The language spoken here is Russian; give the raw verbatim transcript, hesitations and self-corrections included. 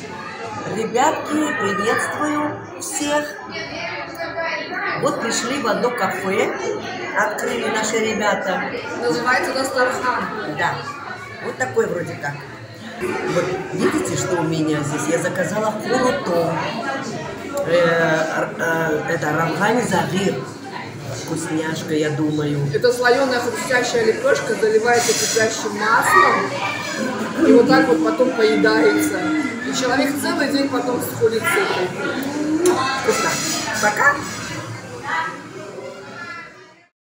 Ребятки, приветствую всех. Вот пришли в одно кафе, открыли наши ребята. Называется Дастархан. Да, вот такой вроде как. Вот видите, что у меня здесь? Я заказала хурутон. Э, э, это равгани загир. Вкусняшка, я думаю. Это слоеная хрустящая лепешка, заливается кипящим маслом. И вот так вот потом поедается. И человек целый день потом сходит с этой. Вкусно. Пока.